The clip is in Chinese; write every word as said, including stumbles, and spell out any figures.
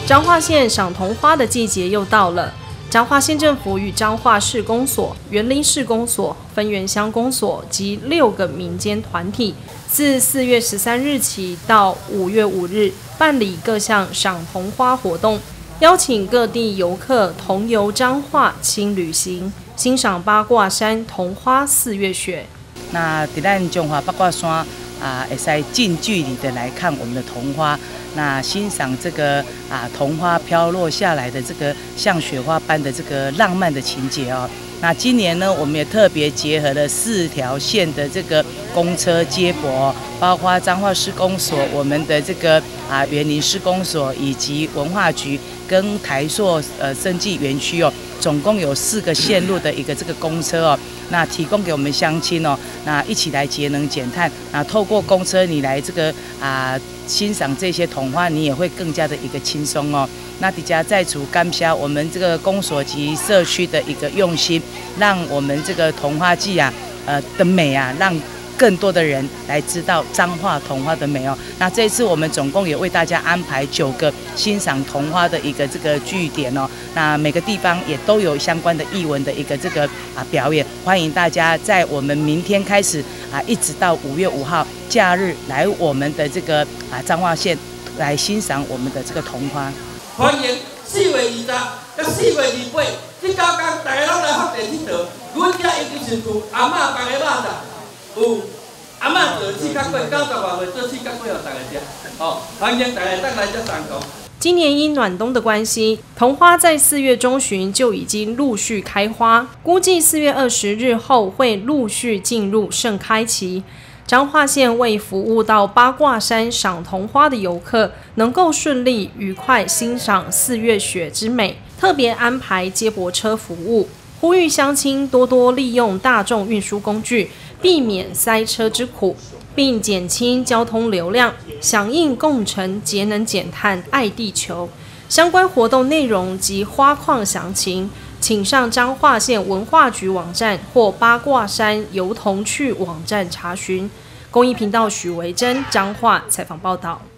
彰化县赏桐花的季节又到了。彰化县政府与彰化市公所、园林市公所、分园乡公所及六个民间团体，自四月十三日起到五月五日，办理各项赏桐花活动，邀请各地游客同游彰化轻旅行，欣赏八卦山桐花四月雪。 那在咱中华八卦山啊，会使近距离的来看我们的桐花，那欣赏这个啊桐花飘落下来的这个像雪花般的这个浪漫的情节哦。那今年呢，我们也特别结合了四条线的这个公车接驳、哦，包括彰化市公所、我们的这个啊园林市公所以及文化局跟台塑呃生技园区哦，总共有四个线路的一个这个公车哦。那提供给我们乡亲哦，那一起来节能减碳。那透过公车你来这个啊欣赏这些桐花，你也会更加的一个轻松哦。那底下在此感谢我们这个公所及社区的一个用心，让我们这个桐花季啊，呃的美啊，让更多的人来知道彰化桐花的美哦。那这一次我们总共也为大家安排九个欣赏桐花的一个这个据点哦。那每个地方也都有相关的艺文的一个这个啊表演，欢迎大家在我们明天开始啊，一直到五月五号假日来我们的这个啊彰化县来欣赏我们的这个桐花。 欢迎四月二十到四月二十八这九天，大家拢来发电佚佗。阮遮尤其是做阿嬷放的肉粽。有阿嬷做四角粿，九十外岁做四角粿，予大家食。哦，欢迎大家当来遮参观。 今年因暖冬的关系，桐花在四月中旬就已经陆续开花，估计四月二十日后会陆续进入盛开期。彰化县为服务到八卦山赏桐花的游客能够顺利愉快欣赏四月雪之美，特别安排接驳车服务，呼吁乡亲多多利用大众运输工具，避免塞车之苦，并减轻交通流量，响应共乘节能减碳爱地球。相关活动内容及花况详情，请上彰化县文化局网站或八卦山游童趣网站查询。公益频道许维珍彰化采访报道。